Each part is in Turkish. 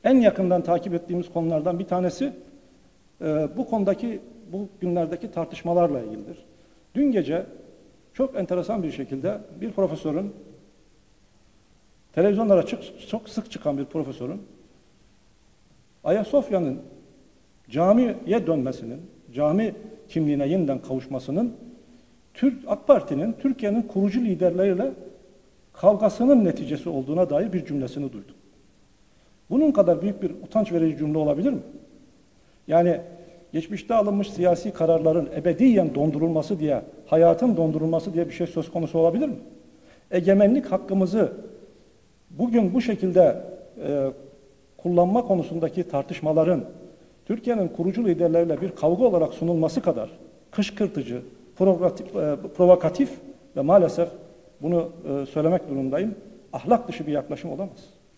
En yakından takip ettiğimiz konulardan bir tanesi bu günlerdeki tartışmalarla ilgilidir. Dün gece çok enteresan bir şekilde bir profesörün, televizyonlara çok sık çıkan bir profesörün, Ayasofya'nın camiye dönmesinin, cami kimliğine yeniden kavuşmasının AK Parti'nin Türkiye'nin kurucu liderleriyle kavgasının neticesi olduğuna dair bir cümlesini duydum. Bunun kadar büyük bir utanç verici cümle olabilir mi? Yani geçmişte alınmış siyasi kararların ebediyen dondurulması diye, hayatın dondurulması diye bir şey söz konusu olabilir mi? Egemenlik hakkımızı bugün bu şekilde kullanma konusundaki tartışmaların Türkiye'nin kurucu liderleriyle bir kavga olarak sunulması kadar kışkırtıcı, provokatif ve maalesef bunu söylemek durumundayım, ahlak dışı bir yaklaşım olamaz.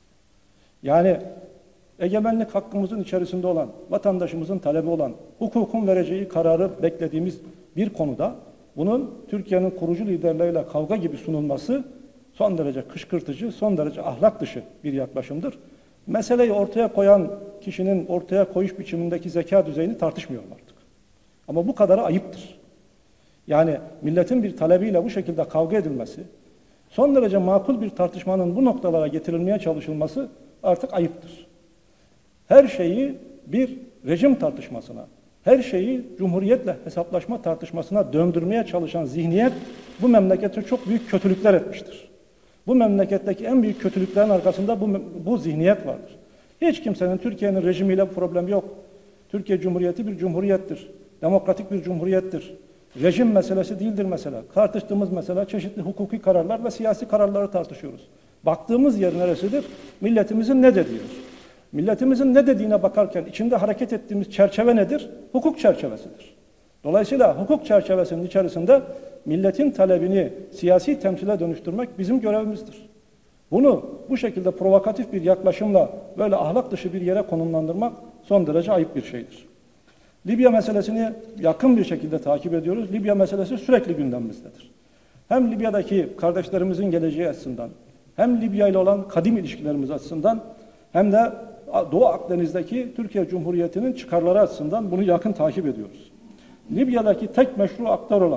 Yani egemenlik hakkımızın içerisinde olan, vatandaşımızın talebi olan, hukukun vereceği kararı beklediğimiz bir konuda bunun Türkiye'nin kurucu liderleriyle kavga gibi sunulması son derece kışkırtıcı, son derece ahlak dışı bir yaklaşımdır. Meseleyi ortaya koyan kişinin ortaya koyuş biçimindeki zeka düzeyini tartışmıyorum artık. Ama bu kadarı ayıptır. Yani milletin bir talebiyle bu şekilde kavga edilmesi, son derece makul bir tartışmanın bu noktalara getirilmeye çalışılması artık ayıptır. Her şeyi bir rejim tartışmasına, her şeyi cumhuriyetle hesaplaşma tartışmasına döndürmeye çalışan zihniyet bu memlekete çok büyük kötülükler etmiştir. Bu memleketteki en büyük kötülüklerin arkasında bu zihniyet vardır. Hiç kimsenin Türkiye'nin rejimiyle bir problemi yok. Türkiye Cumhuriyeti bir cumhuriyettir. Demokratik bir cumhuriyettir. Rejim meselesi değildir mesela. Tartıştığımız mesela çeşitli hukuki kararlar ve siyasi kararları tartışıyoruz. Baktığımız yer neresidir? Milletimizin ne dediğidir. Milletimizin ne dediğine bakarken içinde hareket ettiğimiz çerçeve nedir? Hukuk çerçevesidir. Dolayısıyla hukuk çerçevesinin içerisinde milletin talebini siyasi temsile dönüştürmek bizim görevimizdir. Bunu bu şekilde provokatif bir yaklaşımla böyle ahlak dışı bir yere konumlandırmak son derece ayıp bir şeydir. Libya meselesini yakın bir şekilde takip ediyoruz. Libya meselesi sürekli gündemimizdedir. Hem Libya'daki kardeşlerimizin geleceği açısından, hem Libya ile olan kadim ilişkilerimiz açısından, hem de Doğu Akdeniz'deki Türkiye Cumhuriyeti'nin çıkarları açısından bunu yakın takip ediyoruz. Libya'daki tek meşru aktör olan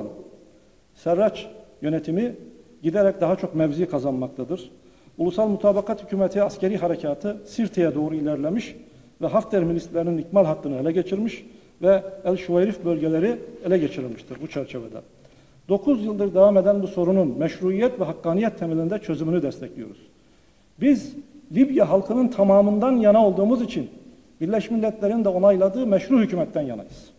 Serraç yönetimi giderek daha çok mevzi kazanmaktadır. Ulusal Mutabakat Hükümeti askeri harekatı Sirte'ye doğru ilerlemiş ve Hafter milislerinin ikmal hattını ele geçirmiş ve El-Şuveyrif bölgeleri ele geçirilmiştir bu çerçevede. 9 yıldır devam eden bu sorunun meşruiyet ve hakkaniyet temelinde çözümünü destekliyoruz. Biz Libya halkının tamamından yana olduğumuz için Birleşmiş Milletler'in de onayladığı meşru hükümetten yanayız.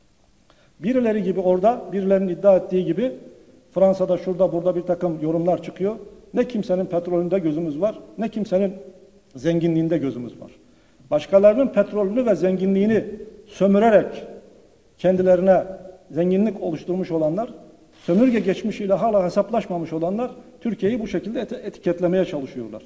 Birileri gibi orada, birilerinin iddia ettiği gibi Fransa'da şurada burada bir takım yorumlar çıkıyor. Ne kimsenin petrolünde gözümüz var, ne kimsenin zenginliğinde gözümüz var. Başkalarının petrolünü ve zenginliğini sömürerek kendilerine zenginlik oluşturmuş olanlar, sömürge geçmişiyle hala hesaplaşmamış olanlar Türkiye'yi bu şekilde etiketlemeye çalışıyorlar.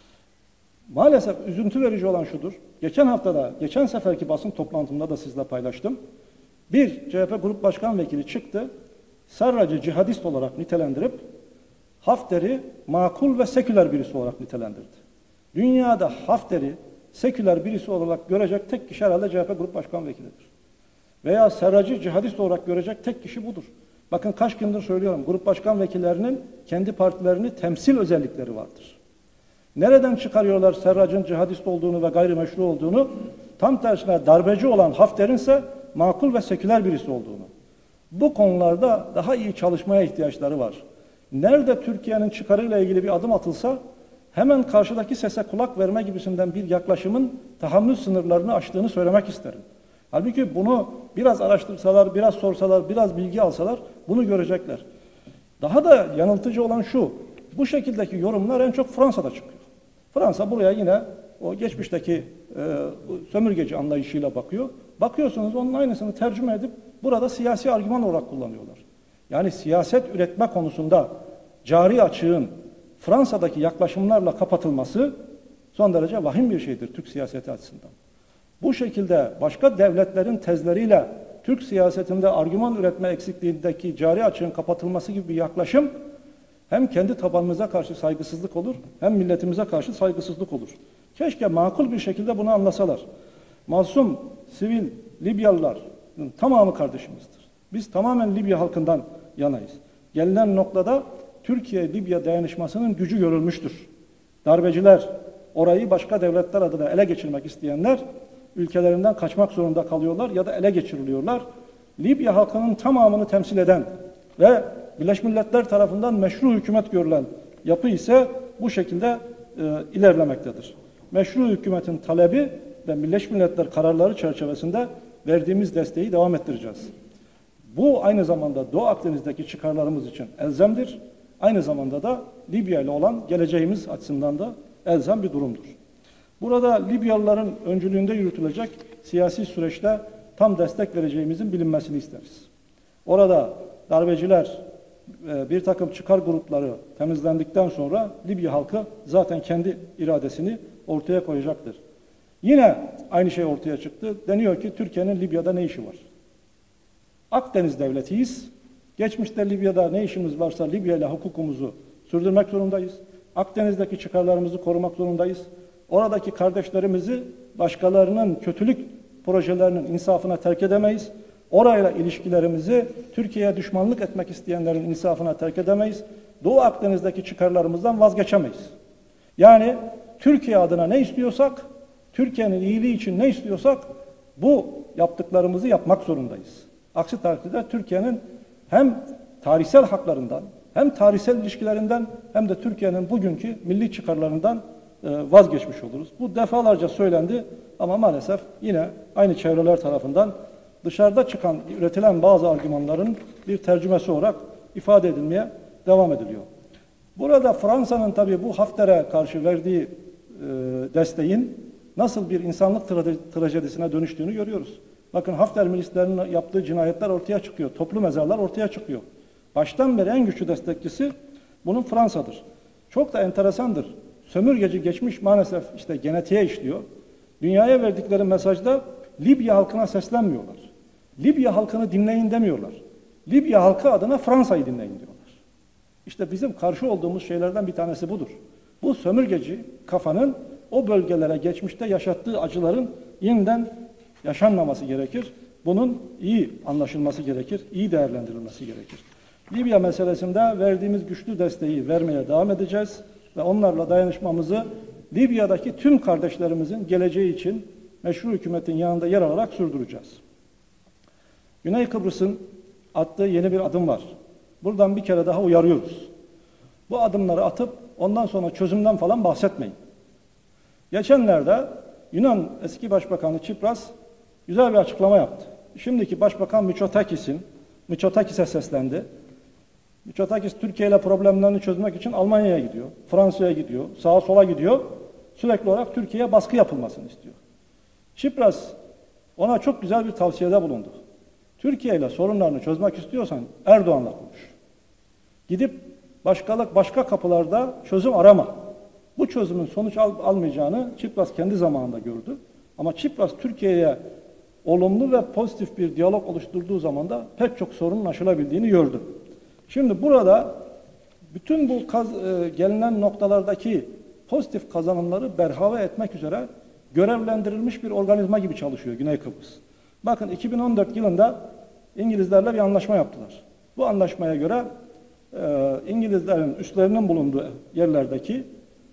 Maalesef üzüntü verici olan şudur. Geçen seferki basın toplantımda da sizle paylaştım. Bir CHP Grup Başkan Vekili çıktı, Serrac'ı cihadist olarak nitelendirip Hafter'i makul ve seküler birisi olarak nitelendirdi. Dünyada Hafter'i seküler birisi olarak görecek tek kişi herhalde CHP Grup Başkan Vekilidir. Veya Serrac'ı cihadist olarak görecek tek kişi budur. Bakın kaç gündür söylüyorum, Grup Başkan Vekillerinin kendi partilerini temsil özellikleri vardır. Nereden çıkarıyorlar Serrac'ın cihadist olduğunu ve gayrimeşru olduğunu? Tam tersine darbeci olan Hafter'in ise makul ve seküler birisi olduğunu. Bu konularda daha iyi çalışmaya ihtiyaçları var. Nerede Türkiye'nin çıkarıyla ilgili bir adım atılsa hemen karşıdaki sese kulak verme gibisinden bir yaklaşımın tahammül sınırlarını aştığını söylemek isterim. Halbuki bunu biraz araştırsalar, biraz sorsalar, biraz bilgi alsalar bunu görecekler. Daha da yanıltıcı olan şu, bu şekildeki yorumlar en çok Fransa'da çıkıyor. Fransa buraya yine o geçmişteki sömürgeci anlayışıyla bakıyor. Bakıyorsunuz onun aynısını tercüme edip burada siyasi argüman olarak kullanıyorlar. Yani siyaset üretme konusunda cari açığın Fransa'daki yaklaşımlarla kapatılması son derece vahim bir şeydir Türk siyaseti açısından. Bu şekilde başka devletlerin tezleriyle Türk siyasetinde argüman üretme eksikliğindeki cari açığın kapatılması gibi bir yaklaşım hem kendi tabanımıza karşı saygısızlık olur, hem milletimize karşı saygısızlık olur. Keşke makul bir şekilde bunu anlasalar. Masum, sivil Libyalıların tamamı kardeşimizdir. Biz tamamen Libya halkından yanayız. Gelinen noktada Türkiye-Libya dayanışmasının gücü görülmüştür. Darbeciler, orayı başka devletler adına ele geçirmek isteyenler ülkelerinden kaçmak zorunda kalıyorlar ya da ele geçiriliyorlar. Libya halkının tamamını temsil eden ve Birleşmiş Milletler tarafından meşru hükümet görülen yapı ise bu şekilde ilerlemektedir. Meşru hükümetin talebi ve Birleşmiş Milletler kararları çerçevesinde verdiğimiz desteği devam ettireceğiz. Bu aynı zamanda Doğu Akdeniz'deki çıkarlarımız için elzemdir. Aynı zamanda da Libya ile olan geleceğimiz açısından da elzem bir durumdur. Burada Libyalıların öncülüğünde yürütülecek siyasi süreçte tam destek vereceğimizin bilinmesini isteriz. Orada darbeciler, bir takım çıkar grupları temizlendikten sonra Libya halkı zaten kendi iradesini ortaya koyacaktır. Yine aynı şey ortaya çıktı. Deniyor ki Türkiye'nin Libya'da ne işi var? Akdeniz devletiyiz. Geçmişte Libya'da ne işimiz varsa Libya ile hukukumuzu sürdürmek zorundayız. Akdeniz'deki çıkarlarımızı korumak zorundayız. Oradaki kardeşlerimizi başkalarının kötülük projelerinin insafına terk edemeyiz. Orayla ilişkilerimizi Türkiye'ye düşmanlık etmek isteyenlerin insafına terk edemeyiz. Doğu Akdeniz'deki çıkarlarımızdan vazgeçemeyiz. Yani Türkiye adına ne istiyorsak, Türkiye'nin iyiliği için ne istiyorsak bu yaptıklarımızı yapmak zorundayız. Aksi takdirde Türkiye'nin hem tarihsel haklarından, hem tarihsel ilişkilerinden hem de Türkiye'nin bugünkü milli çıkarlarından vazgeçmiş oluruz. Bu defalarca söylendi ama maalesef yine aynı çevreler tarafından dışarıda çıkan, üretilen bazı argümanların bir tercümesi olarak ifade edilmeye devam ediliyor. Burada Fransa'nın tabii bu Hafter'e karşı verdiği desteğin nasıl bir insanlık trajedisine dönüştüğünü görüyoruz. Bakın Hafter milislerinin yaptığı cinayetler ortaya çıkıyor. Toplu mezarlar ortaya çıkıyor. Baştan beri en güçlü destekçisi bunun Fransa'dır. Çok da enteresandır. Sömürgeci geçmiş maalesef işte genetiğe işliyor. Dünyaya verdikleri mesajda Libya halkına seslenmiyorlar. Libya halkını dinleyin demiyorlar. Libya halkı adına Fransa'yı dinleyin diyorlar. İşte bizim karşı olduğumuz şeylerden bir tanesi budur. Bu sömürgeci kafanın o bölgelere geçmişte yaşattığı acıların yeniden yaşanmaması gerekir. Bunun iyi anlaşılması gerekir, iyi değerlendirilmesi gerekir. Libya meselesinde verdiğimiz güçlü desteği vermeye devam edeceğiz ve onlarla dayanışmamızı Libya'daki tüm kardeşlerimizin geleceği için meşru hükümetin yanında yer alarak sürdüreceğiz. Güney Kıbrıs'ın attığı yeni bir adım var. Buradan bir kere daha uyarıyoruz. Bu adımları atıp ondan sonra çözümden falan bahsetmeyin. Geçenlerde Yunan eski Başbakanı Tsipras güzel bir açıklama yaptı. Şimdiki Başbakan Mitsotakis'e seslendi. Mitsotakis Türkiye ile problemlerini çözmek için Almanya'ya gidiyor, Fransa'ya gidiyor, sağa sola gidiyor. Sürekli olarak Türkiye'ye baskı yapılmasını istiyor. Tsipras ona çok güzel bir tavsiyede bulundu. Türkiye ile sorunlarını çözmek istiyorsan Erdoğan'la konuş. Gidip başka kapılarda çözüm arama. Bu çözümün sonuç almayacağını Tsipras kendi zamanında gördü. Ama Tsipras Türkiye'ye olumlu ve pozitif bir diyalog oluşturduğu zaman da pek çok sorunun aşılabildiğini gördü. Şimdi burada bütün bu gelinen noktalardaki pozitif kazanımları berhava etmek üzere görevlendirilmiş bir organizma gibi çalışıyor Güney Kıbrıs. Bakın 2014 yılında İngilizlerle bir anlaşma yaptılar. Bu anlaşmaya göre İngilizlerin üslerinin bulunduğu yerlerdeki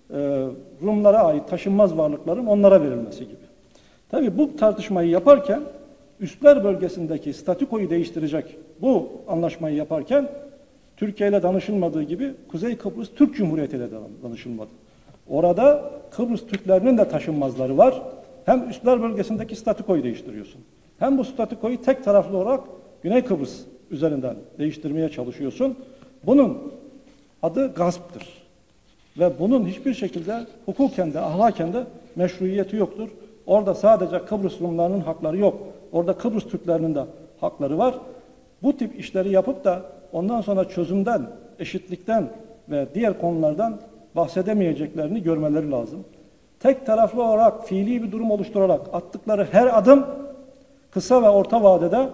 Rumlara ait taşınmaz varlıkların onlara verilmesi gibi. Tabii bu tartışmayı yaparken üsler bölgesindeki statükoyu değiştirecek bu anlaşmayı yaparken Türkiye ile danışılmadığı gibi Kuzey Kıbrıs Türk Cumhuriyeti ile danışılmadı. Orada Kıbrıs Türklerinin de taşınmazları var. Hem üsler bölgesindeki statükoyu değiştiriyorsun. Hem bu statükoyu tek taraflı olarak Güney Kıbrıs üzerinden değiştirmeye çalışıyorsun. Bunun adı gasptır. Ve bunun hiçbir şekilde hukuken de ahlaken de meşruiyeti yoktur. Orada sadece Kıbrıs Rumlarının hakları yok. Orada Kıbrıs Türklerinin de hakları var. Bu tip işleri yapıp da ondan sonra çözümden, eşitlikten ve diğer konulardan bahsedemeyeceklerini görmeleri lazım. Tek taraflı olarak fiili bir durum oluşturarak attıkları her adım kısa ve orta vadede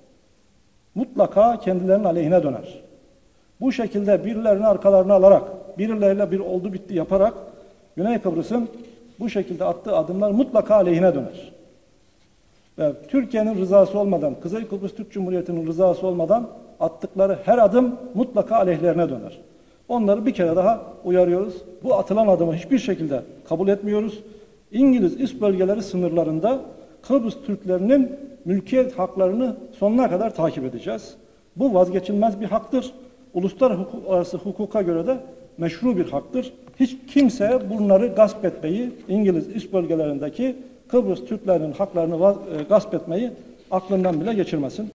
mutlaka kendilerinin aleyhine döner. Bu şekilde birilerini arkalarına alarak, birileriyle bir oldu bitti yaparak Güney Kıbrıs'ın bu şekilde attığı adımlar mutlaka aleyhine döner. Ve Türkiye'nin rızası olmadan, Kuzey Kıbrıs Türk Cumhuriyeti'nin rızası olmadan attıkları her adım mutlaka aleyhlerine döner. Onları bir kere daha uyarıyoruz. Bu atılan adımı hiçbir şekilde kabul etmiyoruz. İngiliz üst bölgeleri sınırlarında Kıbrıs Türklerinin mülkiyet haklarını sonuna kadar takip edeceğiz. Bu vazgeçilmez bir haktır. Uluslararası hukuka göre de meşru bir haktır. Hiç kimse bunları gasp etmeyi, İngiliz üst bölgelerindeki Kıbrıs Türklerinin haklarını gasp etmeyi aklından bile geçirmesin.